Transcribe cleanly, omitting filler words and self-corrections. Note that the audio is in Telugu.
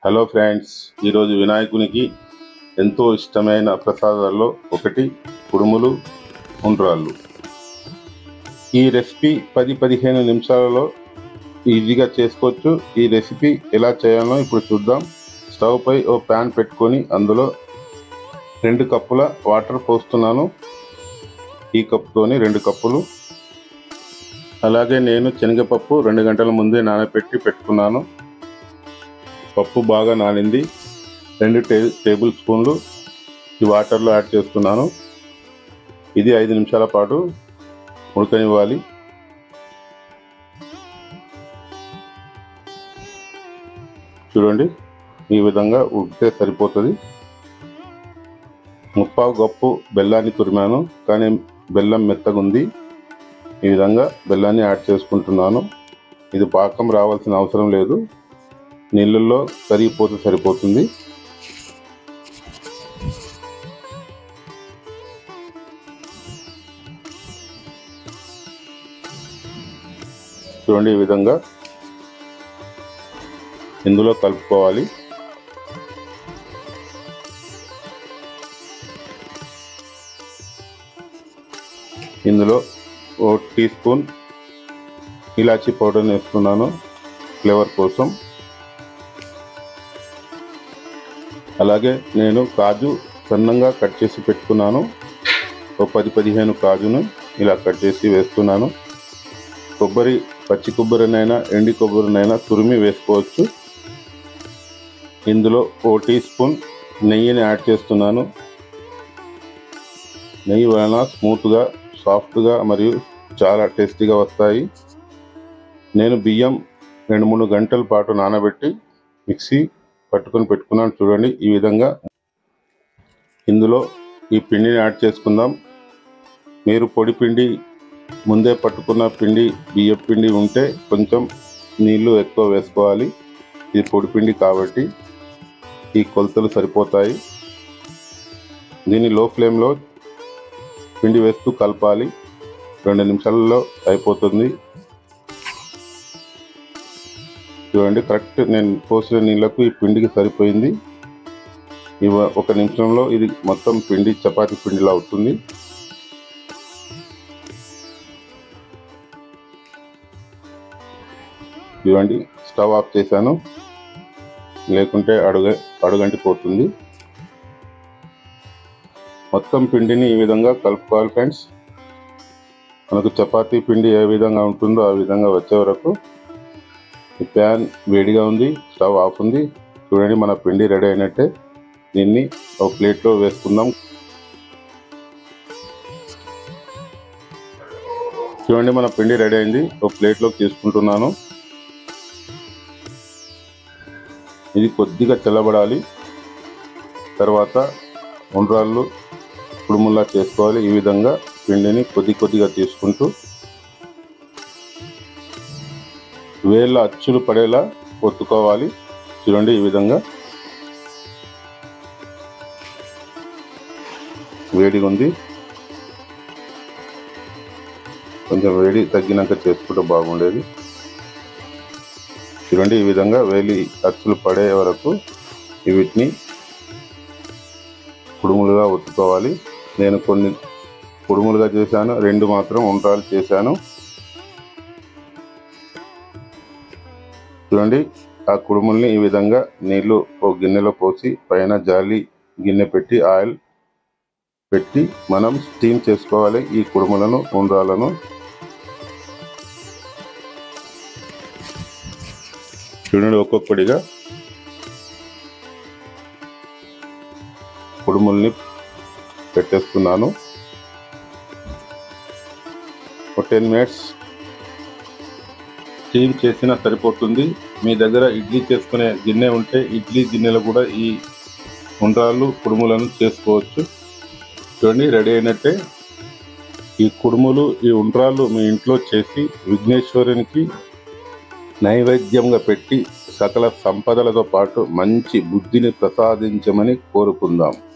హలో ఫ్రెండ్స్, ఈరోజు వినాయకునికి ఎంతో ఇష్టమైన ప్రసాదాల్లో ఒకటి కుడుములు ఉండ్రాళ్ళు. ఈ రెసిపీ 10-15 నిమిషాలలో ఈజీగా చేసుకోవచ్చు. ఈ రెసిపీ ఎలా చేయాలో ఇప్పుడు చూద్దాం. స్టవ్ పై ఓ ప్యాన్ పెట్టుకొని అందులో 2 కప్పుల వాటర్ పోస్తున్నాను. ఈ కప్పుతోని 2 కప్పులు. అలాగే నేను శనగపప్పు 2 గంటల ముందే నానబెట్టి పెట్టుకున్నాను. పప్పు బాగా నానింది. 2 టేబుల్ స్పూన్లు ఈ వాటర్లో యాడ్ చేస్తున్నాను. ఇది 5 నిమిషాల పాటు ఉడకనివ్వాలి. చూడండి, ఈ విధంగా ఉడికితే సరిపోతుంది. 3/4 కప్పు బెల్లాన్ని తురిమాను, కానీ బెల్లం మెత్తగా ఉంది. ఈ విధంగా బెల్లాన్ని యాడ్ చేసుకుంటున్నాను. ఇది పాకం రావాల్సిన అవసరం లేదు, నీళ్ళల్లో కరిగిపోతే సరిపోతుంది. చూడండి, ఈ విధంగా ఇందులో కలుపుకోవాలి. ఇందులో 1 టీ స్పూన్ ఇలాచీ పౌడర్ వేస్తున్నాను ఫ్లేవర్ కోసం. అలాగే నేను కాజు సన్నంగా కట్ చేసి పెట్టుకున్నాను. ఒక 10-15 కాజును ఇలా కట్ చేసి వేస్తున్నాను. కొబ్బరి, పచ్చి కొబ్బరినైనా ఎండి కొబ్బరినైనా తురిమి వేసుకోవచ్చు. ఇందులో 1 టీ స్పూన్ నెయ్యిని యాడ్ చేస్తున్నాను. నెయ్యి వలన స్మూత్గా, సాఫ్ట్గా మరియు చాలా టేస్టీగా వస్తాయి. నేను బియ్యం 2-3 గంటల పాటు నానబెట్టి మిక్సీ పట్టుకొని పెట్టుకున్నాను. చూడండి, ఈ విధంగా. ఇందులో ఈ పిండిని యాడ్ చేసుకుందాం. మీరు పొడి పిండి ముందే పట్టుకున్న పిండి, బియ్యం పిండి ఉంటే కొంచెం నీళ్లు ఎక్కువ వేసుకోవాలి. ఇది పొడి పిండి కాబట్టి ఈ కొలతలు సరిపోతాయి. దీన్ని లో ఫ్లేమ్లో పిండి వేస్తూ కలపాలి. 2 నిమిషాలలో అయిపోతుంది. చూడండి, కరెక్ట్ నేను పోసిన నీళ్ళకు ఈ పిండికి సరిపోయింది. 1 నిమిషంలో ఇది మొత్తం పిండి చపాతీ పిండిలో అవుతుంది. చూడండి, స్టవ్ ఆఫ్ చేశాను, లేకుంటే అడుగంటిపోతుంది. మొత్తం పిండిని ఈ విధంగా కలుపుకోవాలి ఫ్రెండ్స్. మనకు చపాతీ పిండి ఏ విధంగా ఉంటుందో ఆ విధంగా వచ్చే వరకు. ఈ ప్యాన్ వేడిగా ఉంది, స్టవ్ ఆఫ్ ఉంది. చూడండి, మన పిండి రెడీ అయినట్టే. దీన్ని ఒక ప్లేట్లో వేసుకుందాం. చూడండి, మన పిండి రెడీ అయింది. ఒక ప్లేట్లోకి తీసుకుంటున్నాను. ఇది కొద్దిగా చల్లబడాలి. తర్వాత ఉండ్రాళ్ళు కుడుముల్లా చేసుకోవాలి. ఈ విధంగా పిండిని కొద్దిగా తీసుకుంటూ వేళ్ళ అచ్చులు పడేలా ఒత్తుకోవాలి. చూడండి, ఈ విధంగా. వేడిగా ఉంది, కొంచెం వేడి తగ్గినాక చేసుకుంటే బాగుండేది. చూడండి, ఈ విధంగా వేలి అచ్చులు పడే వరకు వీటిని కుడుములుగా ఒత్తుకోవాలి. నేను కొన్ని కుడుములుగా చేశాను, 2 మాత్రం ఉండ్రాలు చేశాను. చూడండి, ఆ కుడుముల్ని ఈ విధంగా నీళ్లు ఒక గిన్నెలో పోసి పైన జాలి గిన్నె పెట్టి ఆయిల్ పెట్టి మనం స్టీమ్ చేసుకోవాలి ఈ కుడుములను, ఉండ్రాలను. చూడండి, ఒక్కొక్కటిగా కుడుముల్ని పెట్టేస్తున్నాను. ఒక 10 మినిట్స్ స్టీమ్ చేసినా సరిపోతుంది. మీ దగ్గర ఇడ్లీ చేసుకునే గిన్నె ఉంటే ఇడ్లీ గిన్నెలో కూడా ఈ ఉండ్రాళ్ళు కుడుములను చేసుకోవచ్చు. చూడండి, రెడీ అయినట్టే. ఈ కుడుములు, ఈ ఉండ్రాళ్ళు మీ ఇంట్లో చేసి విఘ్నేశ్వరునికి నైవేద్యంగా పెట్టి సకల సంపదలతో పాటు మంచి బుద్ధిని ప్రసాదించమని కోరుకుందాం.